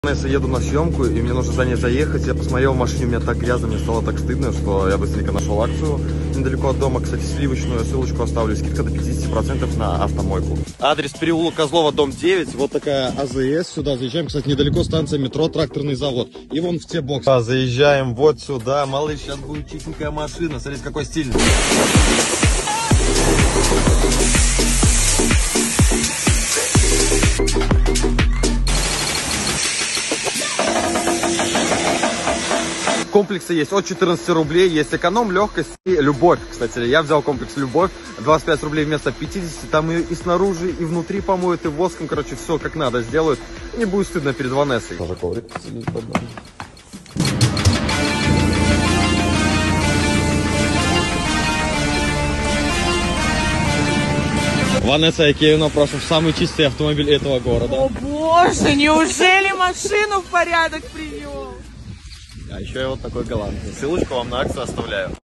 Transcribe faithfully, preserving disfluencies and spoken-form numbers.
Если еду на съемку и мне нужно за ней заехать, я посмотрел в машине, у меня так грязно, мне стало так стыдно, что я быстренько нашел акцию недалеко от дома. Кстати, сливочную ссылочку оставлю, скидка до пятидесяти процентов на автомойку. Адрес: переулок Козлова, дом девять. Вот такая АЗС, сюда заезжаем. Кстати, недалеко станция метро, тракторный завод. И вон в те боксы. А, заезжаем вот сюда. Малыш, сейчас будет чистенькая машина. Смотрите, какой стильный. Комплексы есть от четырнадцати рублей, есть эконом, легкость и любовь. Кстати, я взял комплекс любовь, двадцать пять рублей вместо пятидесяти, там и, и снаружи, и внутри помоют, и воском, короче, все как надо сделают. Не будет стыдно перед Ванессой. Тоже коврик. Ванесса Акеевна, прошу, самый чистый автомобиль этого города. О боже, неужели машину в порядок привел? А еще я вот такой галантный. Ссылочку вам на акцию оставляю.